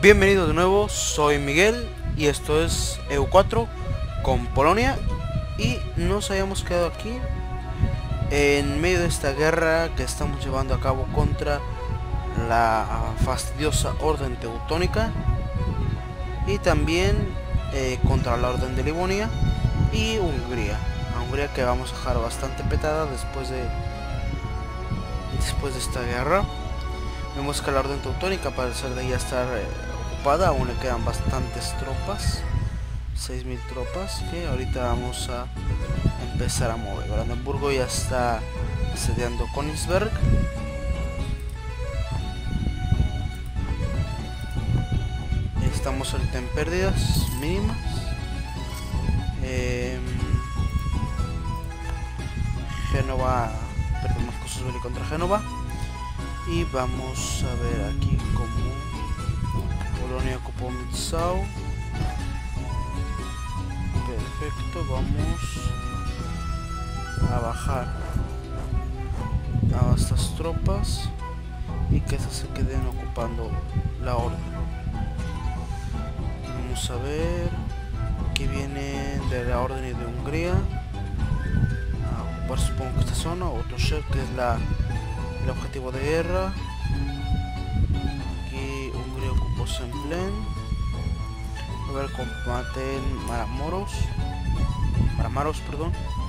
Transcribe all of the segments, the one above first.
Bienvenido de nuevo, soy Miguel y esto es EU4 con Polonia. Y nos hayamos quedado aquí en medio de esta guerra que estamos llevando a cabo contra la fastidiosa Orden Teutónica y también contra la Orden de Livonia y Hungría. A Hungría que vamos a dejar bastante petada después de esta guerra. Vemos que la Orden Teutónica parece de ya estar ocupada, aún le quedan bastantes tropas, 6000 tropas que ahorita vamos a empezar a mover. Brandenburgo ya está asediando Königsberg. Estamos ahorita en pérdidas mínimas. Génova, perdemos Koszovili contra Génova. Y vamos a ver aquí como Polonia ocupó Mitsau. Perfecto, vamos a bajar a estas tropas y que se queden ocupando la orden. Vamos a ver, aquí vienen de la orden y de Hungría a ocupar, supongo que esta zona, Otoshek, que es el objetivo de guerra. Aquí Hungría ocupó Semplen. A ver, combate en Maramaros, perdón.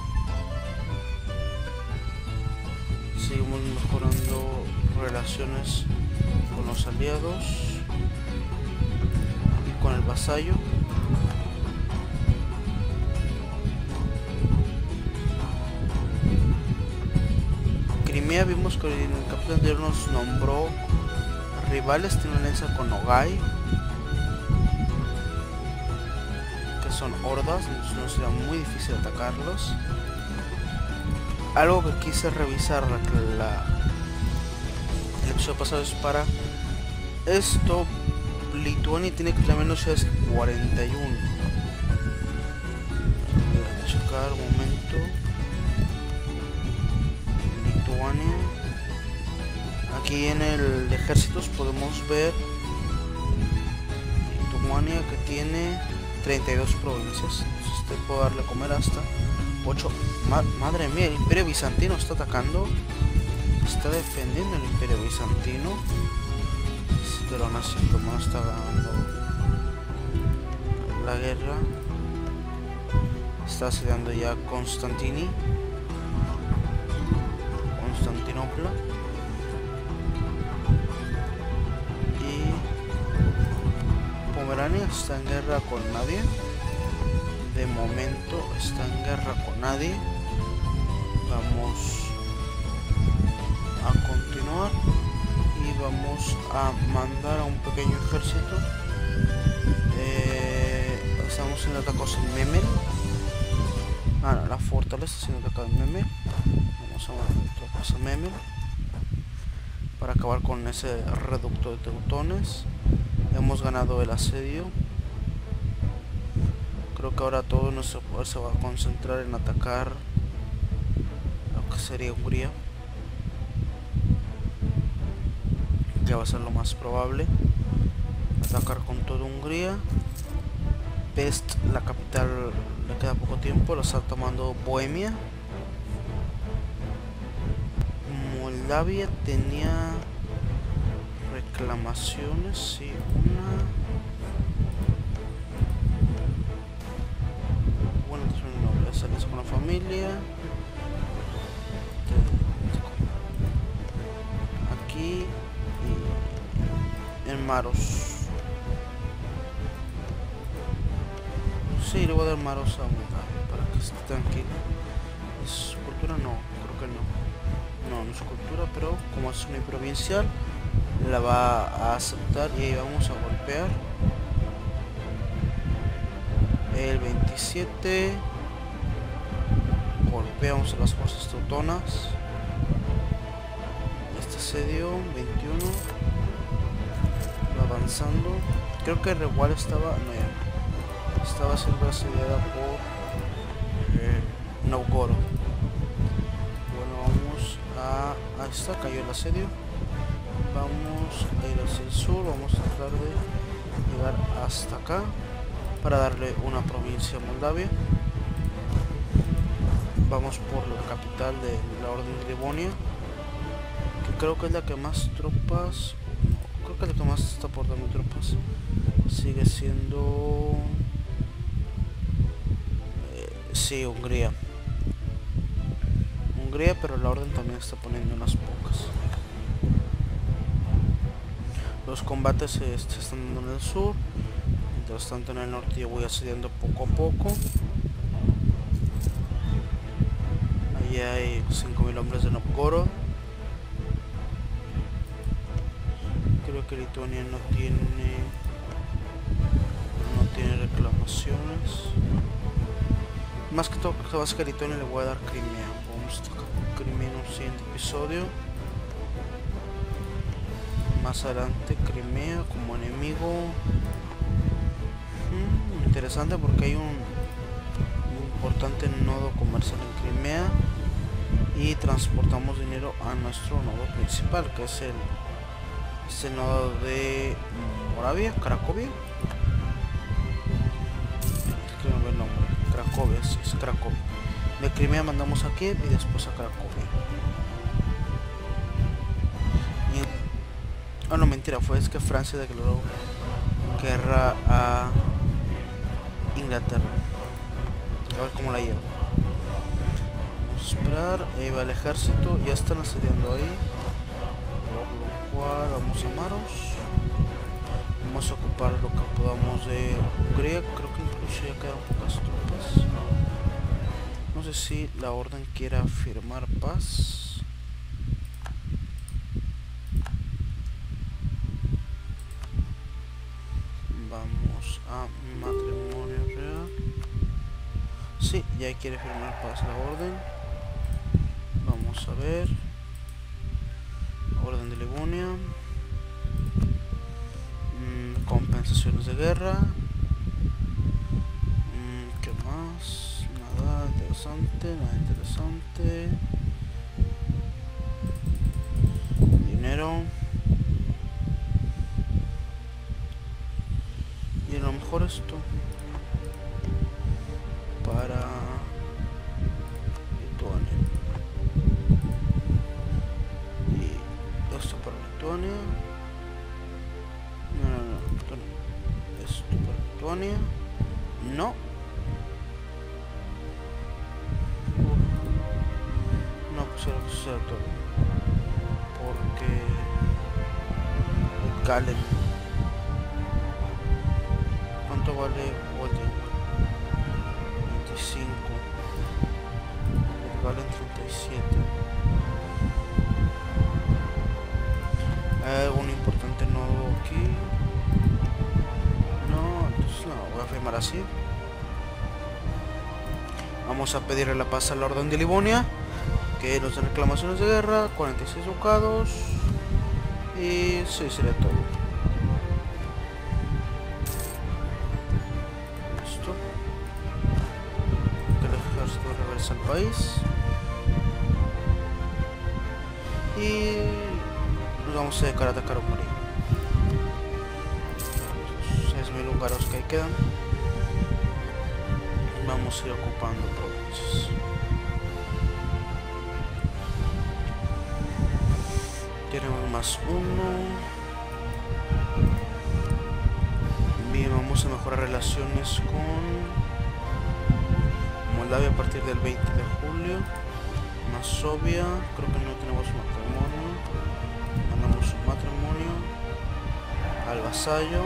Seguimos mejorando relaciones con los aliados y con el vasallo. Crimea, vimos que en el capítulo anterior nos nombró rivales, tiene una alianza con Nogai, que son hordas, entonces no será muy difícil atacarlos. Algo que quise revisar el episodio pasado es para esto. Lituania tiene que tener menos ciudades que 41. Voy a checar un momento. Lituania. Aquí en el ejércitos podemos ver Lituania, que tiene 32 provincias. Entonces usted puede darle a comer hasta 8. Madre mía, el Imperio Bizantino está atacando. Está defendiendo el Imperio Bizantino. Pero aún así el romano está ganando la guerra. Está asediando ya Constantinopla. Y Pomerania está en guerra con nadie. De momento está en guerra con nadie. Vamos a continuar y vamos a mandar a un pequeño ejército. Estamos siendo atacados en Memel. No, la fortaleza está siendo atacada en Memel. Vamos a mandar tropas a Memel para acabar con ese reducto de teutones. Hemos ganado el asedio. Creo que ahora todo nuestro poder se va a concentrar en atacar lo que sería Hungría, que va a ser lo más probable. Atacar con todo Hungría. Pest, la capital, le queda poco tiempo, lo está tomando Bohemia. Moldavia tenía reclamaciones, sí, sales con la familia. Aquí y en Maros. Sí, le voy a dar Maros a Moldavia para que esté tranquilo. ¿Es cultura? No, creo que no. No es cultura, pero como es una provincial, la va a aceptar y ahí vamos a golpear. El 27 golpeamos a las fuerzas teutonas. Este asedio 21 va avanzando. Creo que Regual estaba siendo asediada por Novgorod. Bueno, vamos a esta, cayó el asedio. Vamos a ir hacia el sur, vamos a tratar de llegar hasta acá para darle una provincia a Moldavia. Vamos por la capital de la Orden de Livonia, que creo que es la que más tropas, no, creo que es la que más está aportando tropas. Sigue siendo sí, Hungría, pero la Orden también está poniendo unas pocas. Los combates se están dando en el sur, mientras tanto en el norte yo voy asediando poco a poco. Allí hay 5000 hombres de Novgorod. Creo que Lituania no tiene reclamaciones. Más que todo, creo que a Lituania le voy a dar Crimea. Vamos a tocar Crimea en un siguiente episodio. Más adelante Crimea como enemigo. Interesante porque hay un importante nodo comercial en Crimea y transportamos dinero a nuestro nodo principal, que es el nodo de Moravia, Cracovia. Es que no veo el nombre. Cracovia, sí, es Cracovia. De Crimea mandamos a Kiev y después a Cracovia. No, mentira, es que Francia declaró guerra a Inglaterra. A ver cómo la llevo. Vamos a esperar. Ahí va el ejército. Ya están asediando ahí. Por lo cual vamos a Maros. Vamos a ocupar lo que podamos de Hungría. Creo que incluso ya quedan pocas tropas. No sé si la Orden quiera firmar paz. Vamos a matrimonio real. Sí, ya quiere firmar paz la Orden. Vamos a ver. Orden de Livonia. Compensaciones de guerra. ¿Qué más? Nada interesante. Dinero. Y a lo mejor esto para Lituania y esto para Lituania. No. Esto para Lituania. No. No, pues era que suceda todo porque el Galen. ¿Cuánto vale Walden? 25. El Galen 37. ¿Hay algún importante nodo aquí? No, entonces no, voy a firmar así. Vamos a pedirle la paz a la Orden de Livonia, que nos den reclamaciones de guerra, 46 ducados. Y sí, sería todo. Al país y nos vamos a dedicar a atacar a Hungría. 6000 húngaros que ahí quedan. Vamos a ir ocupando provincias. Tenemos más uno. Bien, vamos a mejorar relaciones con Moldavia a partir del 20 de julio. Masovia, creo que no tenemos matrimonio. Mandamos un matrimonio al vasallo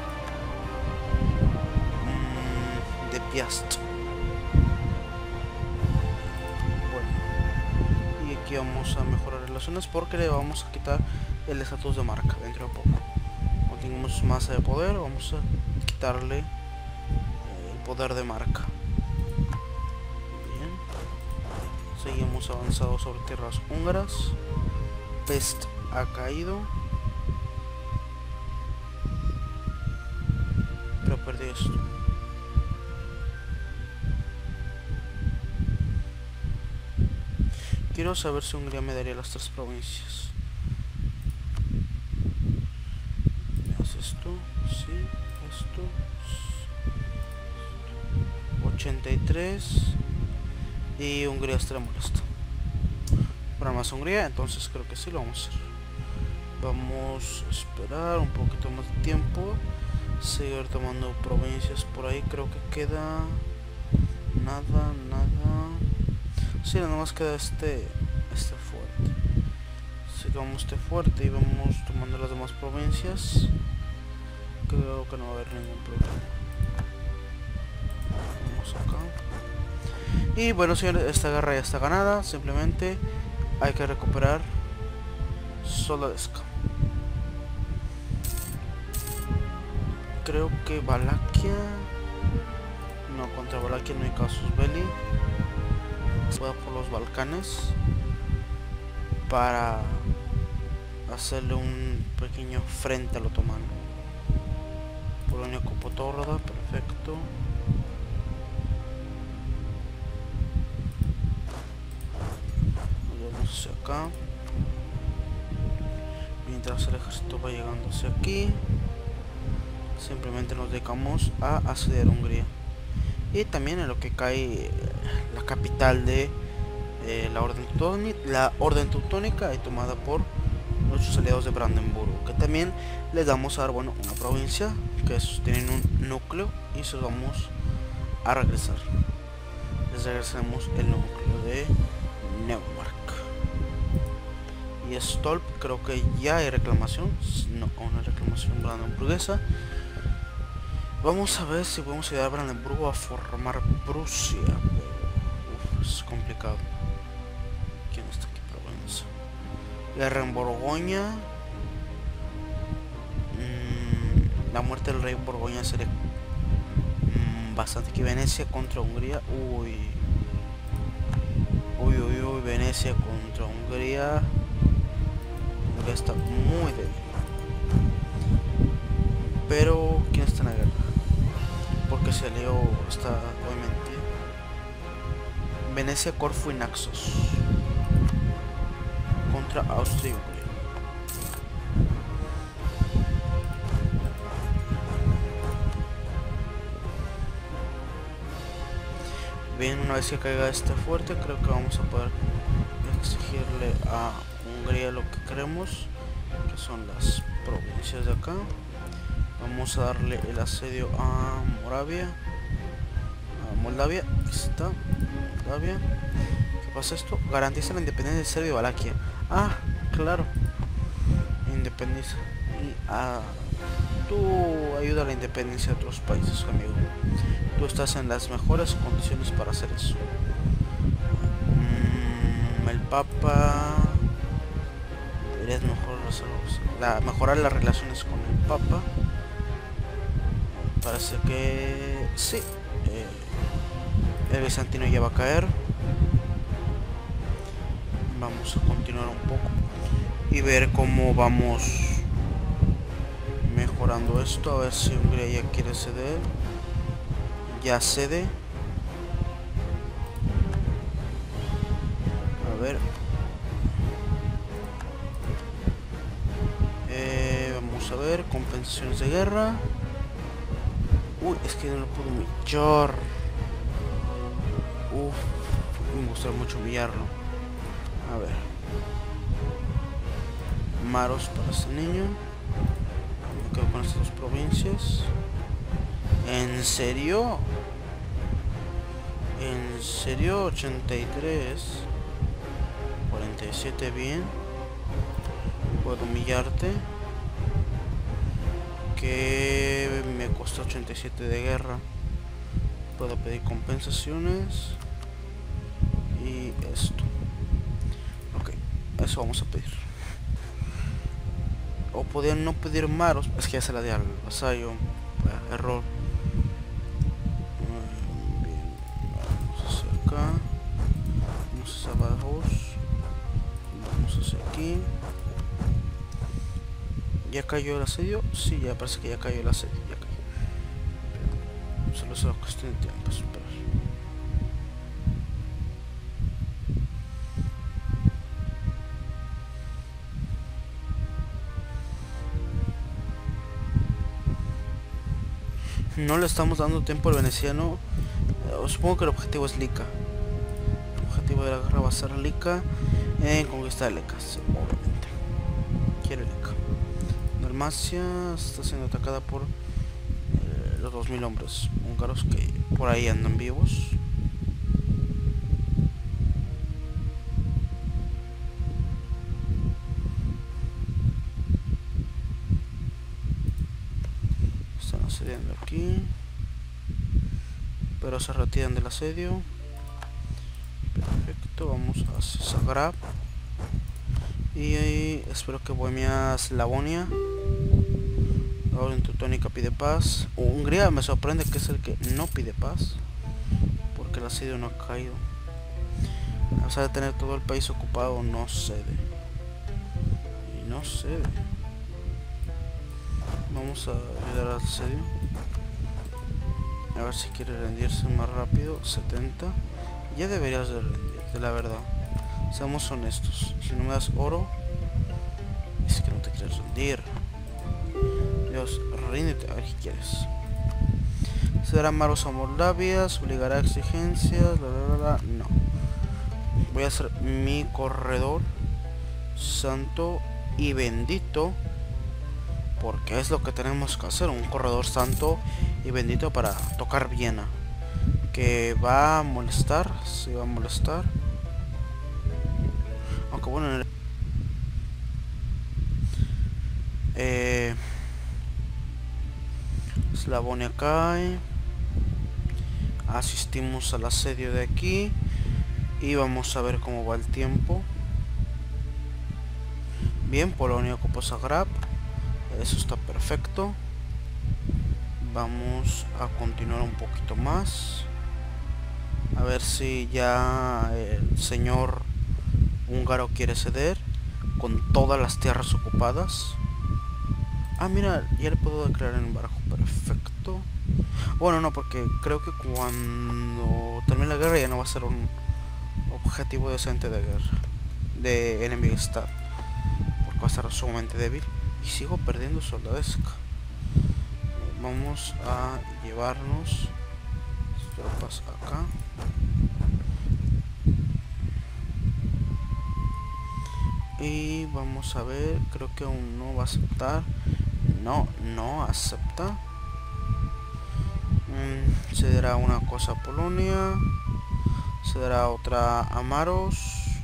de Piast. Bueno, y aquí vamos a mejorar relaciones porque le vamos a quitar el estatus de marca dentro de poco. Cuando tengamos masa de poder, vamos a quitarle el poder de marca. Seguimos avanzados sobre tierras húngaras. Pest ha caído, pero perdí esto. Quiero saber si Hungría me daría las 3 provincias. ¿Me haces esto? Sí. sí, esto 83 y Hungría estará molesto. Para más Hungría, entonces creo que sí lo vamos a hacer. Vamos a esperar un poquito más de tiempo, seguir tomando provincias por ahí. Creo que queda nada. Sí, nada más queda este fuerte. Sigamos este fuerte y vamos tomando las demás provincias. Creo que no va a haber ningún problema. Vamos acá. Y bueno, señores, esta guerra ya está ganada. Simplemente hay que recuperar Solodesk. Creo que Valaquia... No, contra Valaquia no hay casus belli. Voy a por los Balcanes para hacerle un pequeño frente al otomano. Polonia ocupó Torda, perfecto. Vamos hacia acá. Mientras el ejército va llegando hacia aquí, simplemente nos dedicamos a asediar Hungría. Y también en lo que cae la capital de la Orden Teutónica y tomada por nuestros aliados de Brandenburgo, que también les vamos a dar, bueno, una provincia que tienen un núcleo y se los vamos a regresar. Les regresamos el núcleo de Neumark. Y Stolp, creo que ya hay reclamación, no, una reclamación brandenburguesa. Vamos a ver si podemos ayudar a Brandenburgo a formar Prusia. Es complicado. ¿Quién está aquí? Provenza. Guerra en Borgoña. La muerte del rey Borgoña sería bastante. Que Venecia contra Hungría. Uy, Venecia contra Hungría. Hungría está muy débil. Pero ¿quién está en la guerra? Porque se alió, está obviamente Venecia, Corfú y Naxos contra Austria y Hungría. Bien, una vez que caiga este fuerte, creo que vamos a poder exigirle a Hungría lo que queremos, que son las provincias de acá. Vamos a darle el asedio a Moldavia. Aquí está, Moldavia. ¿Qué pasa esto? Garantiza la independencia de Serbia y Valaquia. Ah, claro. Independiza. Y tú ayuda a la independencia de otros países, amigo. Tú estás en las mejores condiciones para hacer eso. El Papa... Deberías mejorar las relaciones con el Papa. Parece que sí. El bizantino ya va a caer. Vamos a continuar un poco y ver cómo vamos mejorando esto. A ver si Hungría ya quiere ceder. Ya cede. A ver. Vamos a ver. Compensaciones de guerra. Uy, es que no lo puedo humillar. Me gustaría mucho humillarlo. A ver. Maros para ese niño. Me quedo con estas dos provincias. ¿En serio? ¿En serio? 83. 47, bien. Puedo humillarte. Que me costó 87 de guerra. Puedo pedir compensaciones. Y esto. Ok, eso vamos a pedir. O podría no pedir Maros. Es que ya se la di al vasallo. Error. Bien. Vamos hacia acá. Vamos hacia abajo. Vamos hacia aquí. ¿Ya cayó el asedio? Sí, ya parece que ya cayó el asedio. Ya cayó. Pero solo es una cuestión de tiempo. Esperar. No le estamos dando tiempo al veneciano. Supongo que el objetivo es Lica. El objetivo de la guerra va a ser Lica en conquista de Leca, sí, obviamente. Quiere Leca. Dalmacia está siendo atacada por los 2000 hombres húngaros que por ahí andan vivos. Están asediando aquí, pero se retiran del asedio. Perfecto, vamos a Zagreb. Y ahí espero que Bohemia Slavonia, la orden teutónica pide paz. Hungría me sorprende que es el que no pide paz, porque el asedio no ha caído. A pesar de tener todo el país ocupado, no cede. Y no cede. Vamos a ayudar al asedio. A ver si quiere rendirse más rápido. 70. Ya deberías de rendirte, la verdad. Seamos honestos. Si no me das oro, es que no te quieres rendir. Dios, ríndete. A ver qué quieres. Se dará maros a Moldavia. Se obligará a exigencias. No. Voy a hacer mi corredor santo y bendito, porque es lo que tenemos que hacer. Un corredor santo y bendito para tocar Viena. Que va a molestar. Sí, va a molestar. Aunque bueno, Slavonia cae. Asistimos al asedio de aquí. Y vamos a ver cómo va el tiempo. Bien, Polonia ocupó Zagreb. Eso está perfecto. Vamos a continuar un poquito más. A ver si ya el señor húngaro quiere ceder con todas las tierras ocupadas. Ah, mira, ya le puedo declarar en embargo. Perfecto. Bueno, no, porque creo que cuando termine la guerra ya no va a ser un objetivo decente de guerra, de enemistad, porque va a estar sumamente débil. Y sigo perdiendo soldadesca. Vamos a llevarnos tropas acá. Y vamos a ver, creo que aún no va a aceptar. No, no acepta. Se dará una cosa a Polonia. Se dará otra a Maros.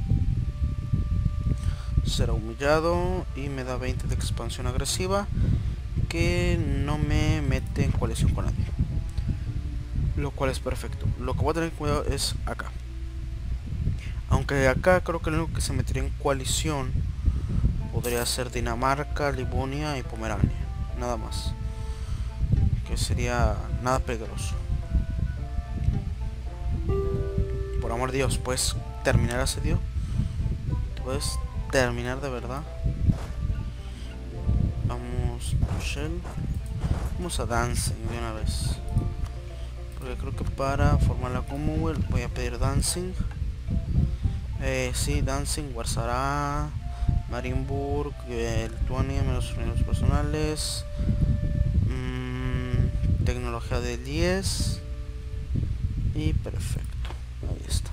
Será humillado y me da 20 de expansión agresiva, que no me mete en coalición con nadie, lo cual es perfecto. Lo que voy a tener cuidado es acá, aunque acá creo que lo único que se metería en coalición podría ser Dinamarca, Livonia y Pomerania, nada más, que sería nada peligroso. Por amor de Dios, ¿puedes terminar el asedio? ¿Puedes terminar de verdad? Vamos a Shell. Vamos a Dancing de una vez, porque creo que para formar la Commonwealth voy a pedir Dancing. Sí, Dancing, Warsaw, Marienburg, Lituania, menos unidos personales, tecnología de 10 y perfecto. Ahí está.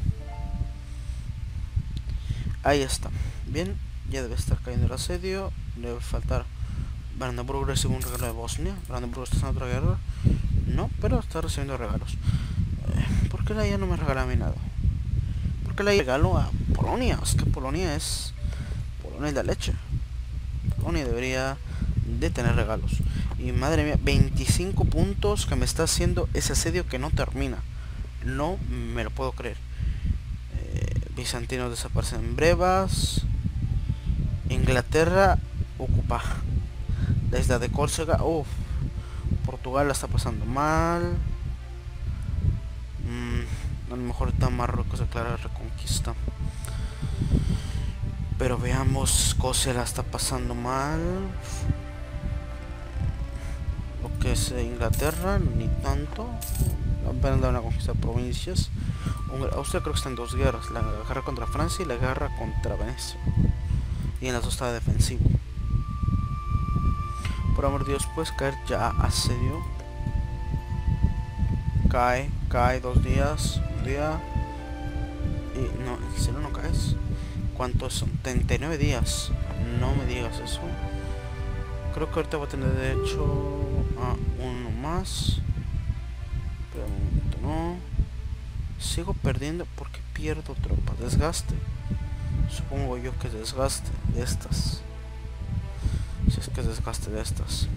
Ahí está. Bien, ya debe estar cayendo el asedio. Debe faltar. Brandenburgo recibe un regalo de Bosnia. Brandenburgo está haciendo otra guerra. No, pero está recibiendo regalos. ¿Por qué la IA no me regala a mí nada? ¿Por qué la IA regalo a Polonia? Es que Polonia es la leche. Polonia debería de tener regalos. Y madre mía, 25 puntos que me está haciendo ese asedio que no termina. No me lo puedo creer. Bizantinos desaparecen en brevas. Inglaterra ocupa la isla de Córcega. Uf. Portugal la está pasando mal. A lo mejor está Marruecos declara reconquista. Pero veamos, Escocia la está pasando mal. Lo que es Inglaterra, ni tanto. Apenas da una conquista de provincias. Austria creo que está en dos guerras, la guerra contra Francia y la guerra contra Venecia, y en las dos está defensivo. Por amor de Dios, puedes caer ya asedio. cae 2 días, un día. Y no, ¿en serio no caes? ¿Cuántos son? 39 días. No me digas eso. Creo que ahorita voy a tener derecho a uno más. Pero un momento, no. Sigo perdiendo porque pierdo tropa. Desgaste. Supongo yo que desgaste de estas. Si es que es desgaste de estas.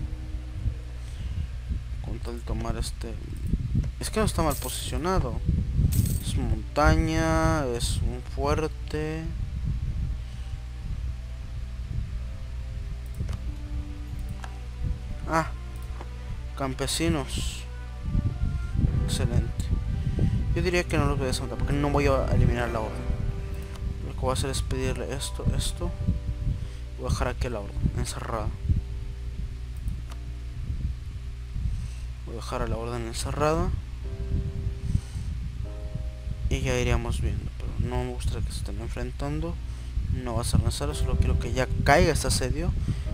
Con tal de tomar este. Es que no está mal posicionado. Es montaña. Es un fuerte. Ah, campesinos. Excelente. Yo diría que no los voy a desmontar porque no voy a eliminar la orden. Lo que voy a hacer es pedirle esto. Voy a dejar aquí la orden encerrada. Voy a dejar a la orden encerrada. Y ya iríamos viendo. Pero no me gustaría que se estén enfrentando. No va a ser necesario. Solo quiero que ya caiga este asedio.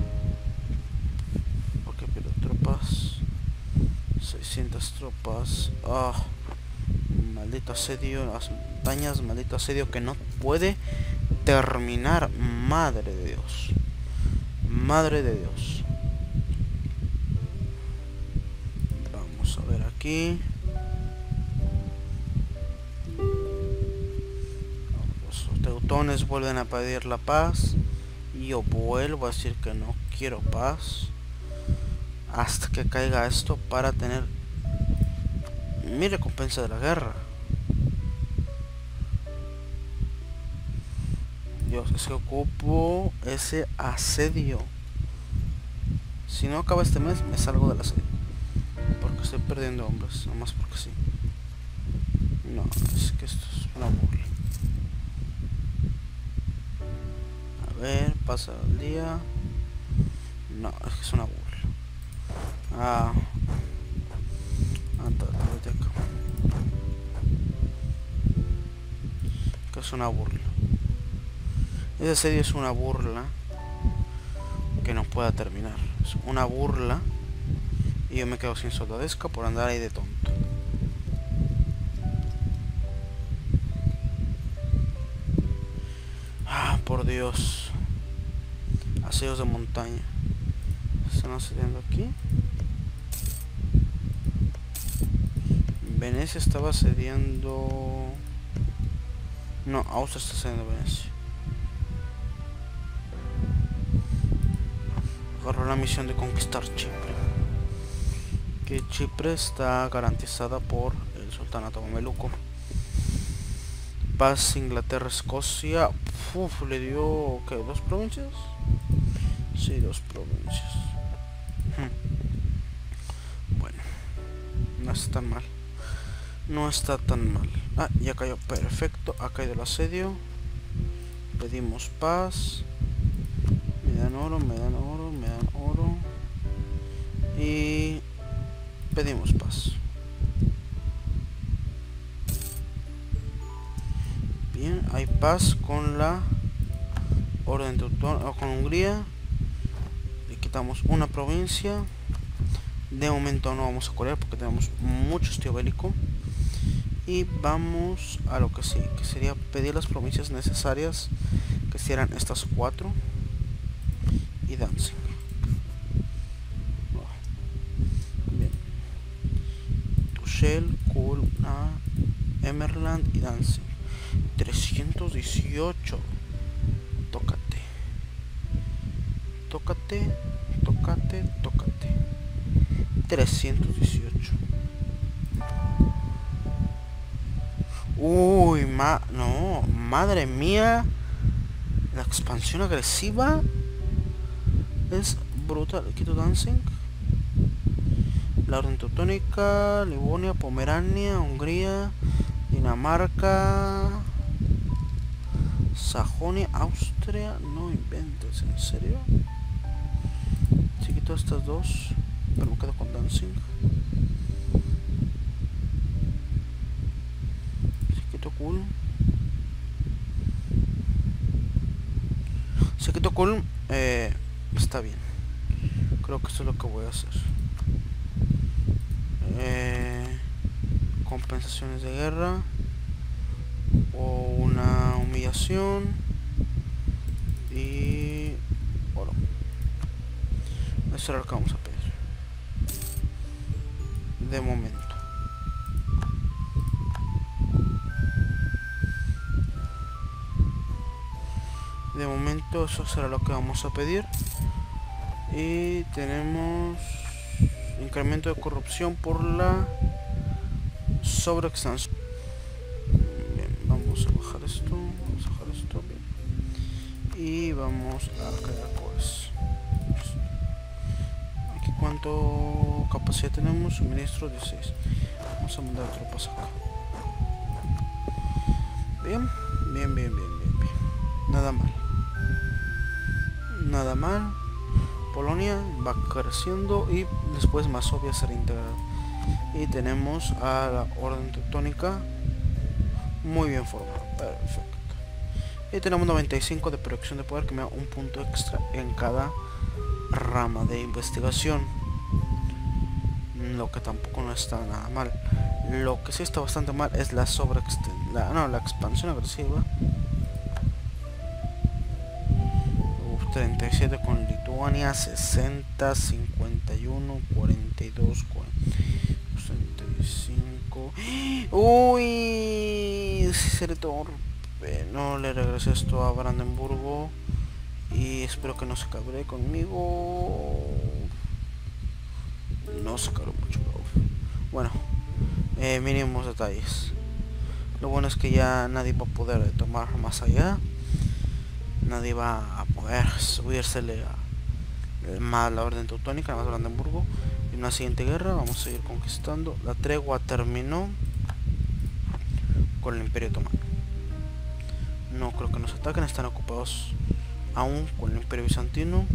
Porque pierdo tropas. 600 tropas. Ah, maldito asedio. Las montañas. Maldito asedio que no puede terminar. Madre de Dios. Madre de Dios. Vamos a ver aquí. Los teutones vuelven a pedir la paz. Y yo vuelvo a decir que no quiero paz. Hasta que caiga esto para tener mi recompensa de la guerra. Dios, es que ocupo ese asedio. Si no acaba este mes, me salgo del asedio. Porque estoy perdiendo hombres, nomás porque sí. No, es que esto es una burla. A ver, pasa el día. No, es que es una burla. Ah, biblioteca. Que es una burla. Ese asedio es una burla que no pueda terminar. Es una burla. Y yo me quedo sin soldadesca por andar ahí de tonto. Ah, por Dios. Asedios de montaña. Están asediando aquí. Venecia estaba asediando. No, Austria está asediando Venecia. Agarró la misión de conquistar Chipre. Que Chipre está garantizada por el sultanato mameluco. Paz Inglaterra, Escocia. Uf, le dio, ¿qué? ¿2 provincias? Sí, 2 provincias. Bueno, no está tan mal. No está tan mal. Ah, ya cayó, perfecto. Ha caído el asedio. Pedimos paz. Me dan oro, me dan oro, me dan oro. Y pedimos paz. Bien, hay paz con la orden teutona, o con Hungría. Le quitamos una provincia. De momento no vamos a Corea porque tenemos mucho estío bélico. Y vamos a lo que sí, que sería pedir las provincias necesarias, que serán estas 4 y Danzig. Bien. Tuchel, Kulm, Emerland y Danzig. 318. Tócate. Tócate, tócate, tócate. 318. Uy, no, madre mía. La expansión agresiva es brutal. Quito Danzig. La orden teutónica, Livonia, Pomerania, Hungría, Dinamarca, Sajonia, Austria. No inventes, ¿en serio? Si quito estas dos, pero me quedo con Danzig. Kulm. Si quito Kulm, está bien. Creo que esto es lo que voy a hacer. compensaciones de guerra o una humillación y oro. Eso es lo que vamos a pedir de momento. De momento eso será lo que vamos a pedir. Y tenemos incremento de corrupción por la sobreextensión. Bien, vamos a bajar esto, vamos a bajar esto, bien. Y vamos a crear cores. Aquí cuánto capacidad tenemos, suministro 16. Vamos a mandar tropas acá. Bien, bien, bien, bien, bien, bien. Nada mal. Nada mal. Polonia va creciendo y después Masovia será integrada. Y tenemos a la orden teutónica muy bien formada. Perfecto. Y tenemos 95 de proyección de poder, que me da un punto extra en cada rama de investigación. Lo que tampoco no está nada mal. Lo que sí está bastante mal es la la expansión agresiva. 37 con Lituania, 60, 51, 42, 35. Uy, seré torpe. No le regresé esto a Brandenburgo y espero que no se cabre conmigo. No se cabró mucho. Bueno, mínimos detalles. Lo bueno es que ya nadie va a poder tomar más allá. Nadie va a poder subírsele a la orden teutónica, más Brandenburgo. En una siguiente guerra vamos a seguir conquistando. La tregua terminó con el Imperio Otomano. No creo que nos ataquen, están ocupados aún con el Imperio Bizantino.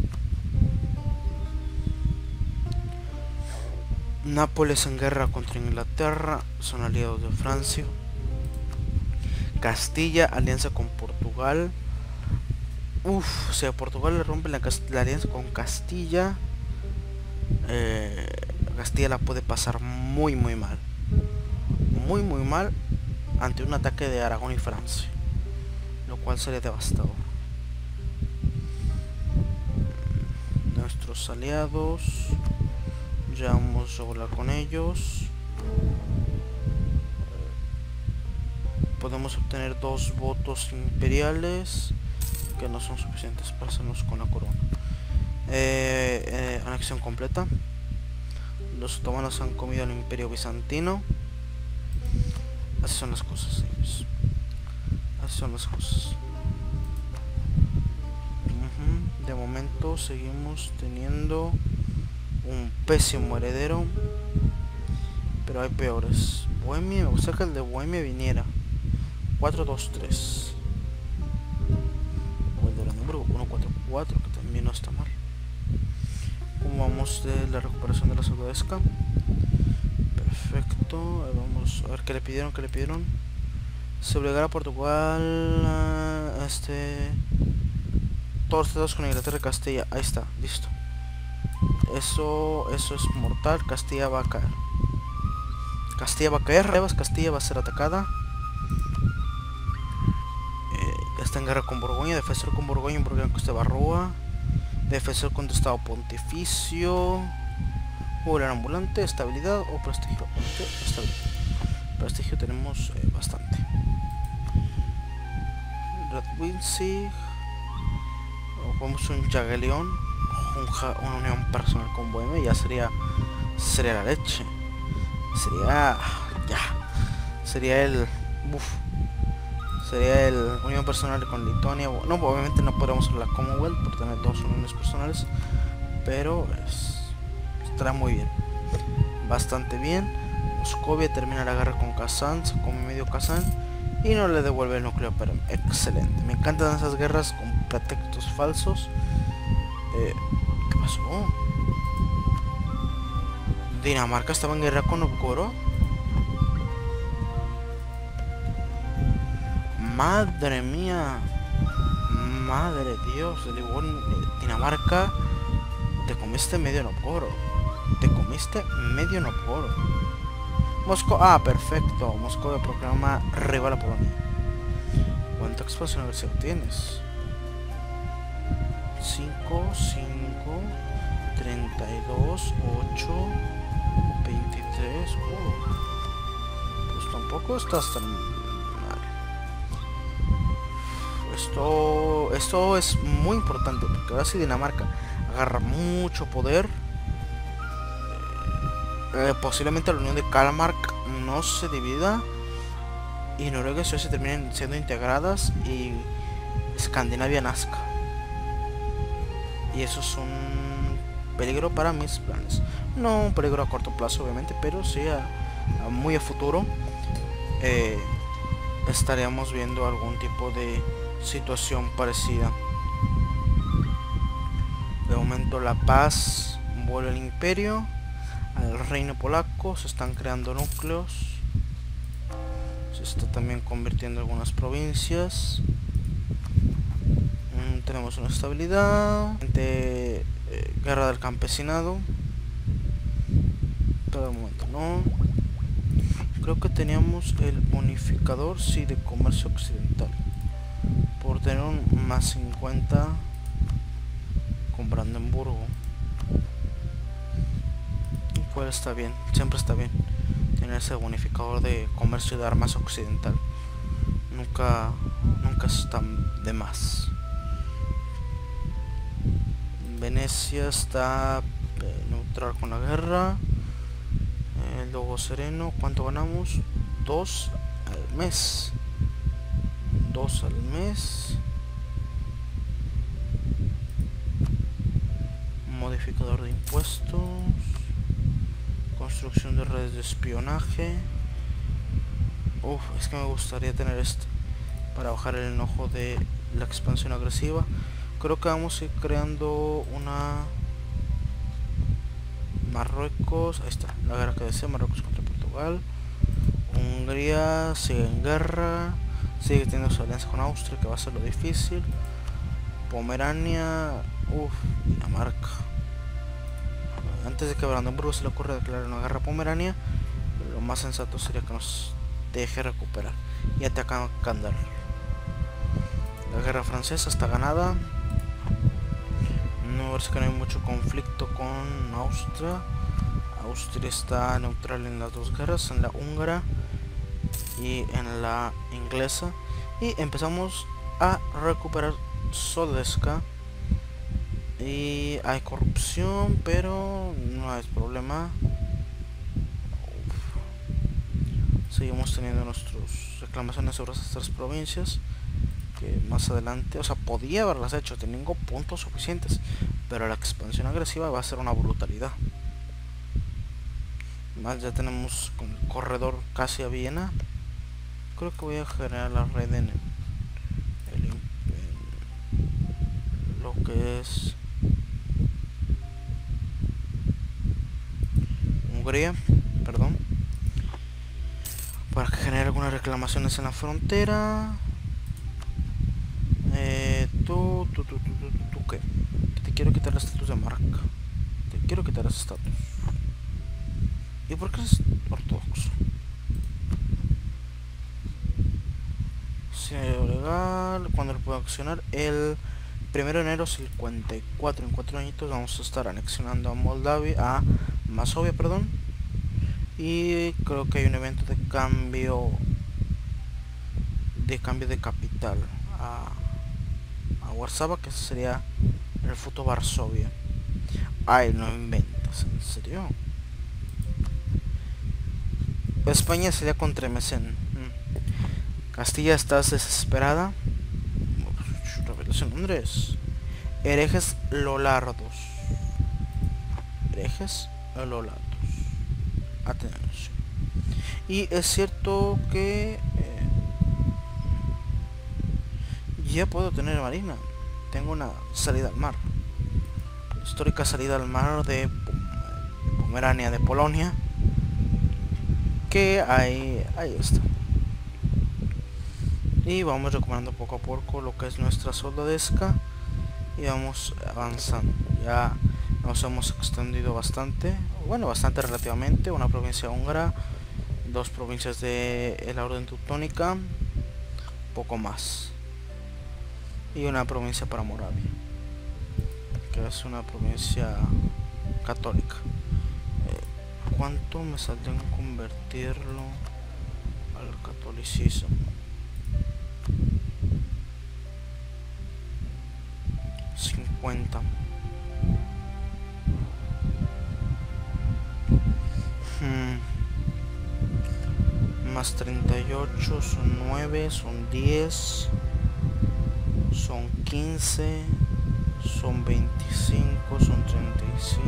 Nápoles en guerra contra Inglaterra, son aliados de Francia. Castilla, alianza con Portugal. Si a Portugal le rompe la alianza con Castilla, Castilla la puede pasar muy mal. Muy mal ante un ataque de Aragón y Francia, lo cual sería devastador. Nuestros aliados, ya vamos a hablar con ellos. Podemos obtener 2 votos imperiales que no son suficientes para hacernos con la corona. Anexión completa. Los otomanos han comido al Imperio Bizantino. Así son las cosas, señores. Así son las cosas. De momento seguimos teniendo un pésimo heredero, pero hay peores. Bohemia, me gustaría que el de Bohemia viniera. 4-2-3. O el de Brandenburgo 1-4-4, que también no está mal. ¿Cómo vamos de la recuperación de la Soviética? Perfecto. Vamos a ver qué le pidieron. Se obligará a Portugal a todos los tratados con Inglaterra y Castilla. Ahí está, listo. Eso es mortal. Castilla va a caer. Castilla va a ser atacada. Está en guerra con Borgoña. Defensor con Borgoña, en Borgoña con Barroa. Defensor contra Estado Pontificio. Volar ambulante, estabilidad o prestigio. Estabilidad. Prestigio tenemos bastante. Red Winsig. O vamos un Jagelion. Una unión personal con Bohemia. Ya sería la leche. Sería el unión personal con Lituania. No, obviamente no podremos hacer la Commonwealth por tener 2 uniones personales, pero estará muy bien, bastante bien. Moscovia termina la guerra con Kazán, se come medio Kazán y no le devuelve el núcleo, pero excelente. Me encantan esas guerras con pretextos falsos. ¿Qué pasó? Dinamarca estaba en guerra con Novgorod. Madre mía, madre Dios, Dinamarca, te comiste medio Novgorod. Moscú, ah, perfecto. Moscú proclama rival a Polonia. ¿Cuánta expansión agresiva tienes? 5, 5, 32, 8, 23. Pues tampoco estás tan mal. Esto es muy importante porque ahora sí Dinamarca agarra mucho poder. Posiblemente la unión de Kalmark no se divida y Noruega y Suecia terminen siendo integradas y Escandinavia nazca. Y eso es un peligro para mis planes. No un peligro a corto plazo obviamente, pero sí muy a futuro. Estaríamos viendo algún tipo de situación parecida. De momento la paz vuelve al imperio, al reino polaco, se están creando núcleos, se está también convirtiendo en algunas provincias. Tenemos una estabilidad de guerra del campesinado. Todo el momento no. Creo que teníamos el bonificador, sí, de comercio occidental, por tener un más 50 con Brandenburgo, cual está bien, siempre está bien tener ese bonificador de comercio de armas occidental. Nunca está de más. Venecia está neutral con la guerra. Luego sereno, ¿cuánto ganamos? 2 al mes. 2 al mes. Modificador de impuestos. Construcción de redes de espionaje. Es que me gustaría tener este para bajar el enojo de la expansión agresiva. Creo que vamos a ir creando una Marruecos. Ahí está, la guerra que decía, Marruecos contra Portugal. Hungría sigue en guerra, sigue teniendo su alianza con Austria, que va a ser lo difícil. Pomerania, Dinamarca. Antes de que Brandenburgo se le ocurra declarar una guerra a Pomerania, lo más sensato sería que nos deje recuperar y atacar Kandar. La guerra francesa está ganada. No parece que no hay mucho conflicto con Austria. Austria está neutral en las dos guerras, en la húngara y en la inglesa. Y empezamos a recuperar Sodeska. Y hay corrupción, pero no hay problema. Seguimos teniendo nuestras reclamaciones sobre estas 3 provincias, que más adelante, o sea, podía haberlas hecho, tengo puntos suficientes, pero la expansión agresiva va a ser una brutalidad. Más ya tenemos con el corredor casi a Viena. Creo que voy a generar la red en lo que es Hungría, perdón, para que genere algunas reclamaciones en la frontera. ¿Tú qué? Te quiero quitar el estatus de marca. Te quiero quitar ese estatus. ¿Y por qué eres ortodoxo? Si legal, ¿cuándo lo puedo accionar? El 1 de enero 54. En 4 añitos vamos a estar anexionando a Moldavia, a Masovia, perdón. Y creo que hay un evento de cambio de capital a Warszawa, que sería el futuro Varsovia. Ay, no inventas, ¿en serio? España sería contra Mesen. Castilla, estás desesperada. Revelación Andrés. Herejes lolardos. Herejes lolardos. Atención. Y es cierto que ya puedo tener marina. Tengo una salida al mar. Histórica salida al mar de Pomerania, de Polonia. Que ahí está. Y vamos recuperando poco a poco lo que es nuestra soldadesca. Y vamos avanzando. Ya nos hemos extendido bastante. Bueno, bastante relativamente. Una provincia húngara 2 provincias de la Orden Teutónica, poco más, y una provincia para Moravia, que es una provincia católica. ¿Cuánto me saldría en convertirlo al catolicismo? $50. Más 38 son 9, son 10, son 15, son 25, son 35.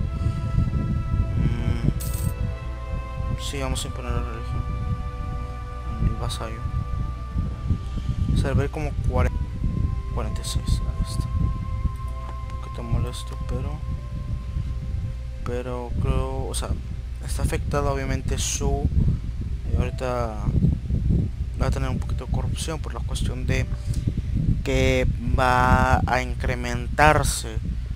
Sí, vamos a imponer la religión. Mi vasallo. Se ve como 46. Ahí está. Un poquito molesto, pero creo, o sea, está afectado obviamente su. Ahorita va a tener un poquito de corrupción por la cuestión de que va a incrementarse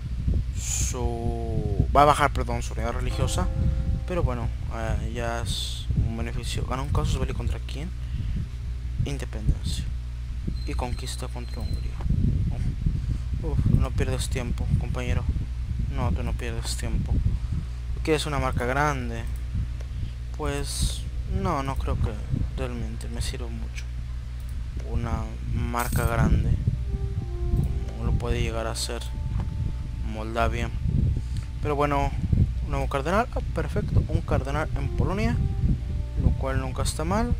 va a bajar, perdón, su unidad religiosa. Pero bueno, ya es un beneficio. Gana un casus belli contra quién? Independencia. Y conquista contra Hungría. No pierdes tiempo, compañero. No, tú no pierdes tiempo. ¿Quieres una marca grande? Pues no creo que realmente me sirva mucho una marca grande como lo puede llegar a ser Moldavia. Pero bueno, un nuevo cardenal, perfecto, un cardenal en Polonia, lo cual nunca está mal.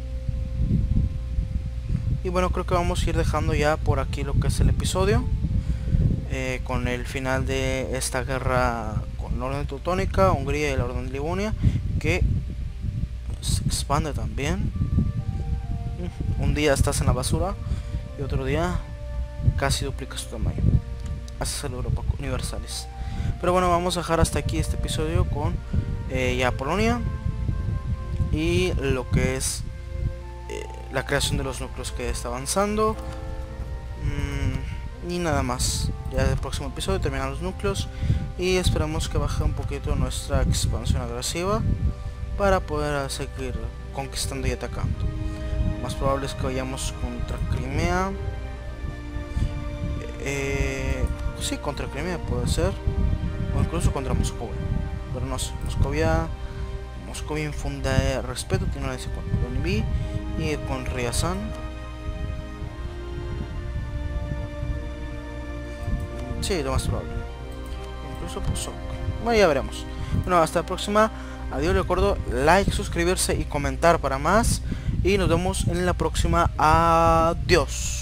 Y bueno, creo que vamos a ir dejando ya por aquí lo que es el episodio, con el final de esta guerra con la Orden Teutónica, Hungría y la Orden de Livonia, que se expande también. Un día estás en la basura y otro día casi duplicas tu tamaño. Así es el Europa Universalis. Pero bueno, vamos a dejar hasta aquí este episodio con ya Polonia y lo que es la creación de los núcleos que está avanzando. Y nada más. Ya en el próximo episodio terminan los núcleos y esperamos que baje un poquito nuestra expansión agresiva para poder seguir conquistando y atacando. Más probable es que vayamos contra Crimea. Sí, contra Crimea puede ser, o incluso contra Moscovia, pero no sé. Moscovia infunda respeto, tiene una alianza con Donby y con Ryazan. Sí, lo más probable, incluso Pozok. Bueno, ya veremos. Bueno, hasta la próxima. Adiós, recuerdo like, suscribirse y comentar para más. Y nos vemos en la próxima. Adiós.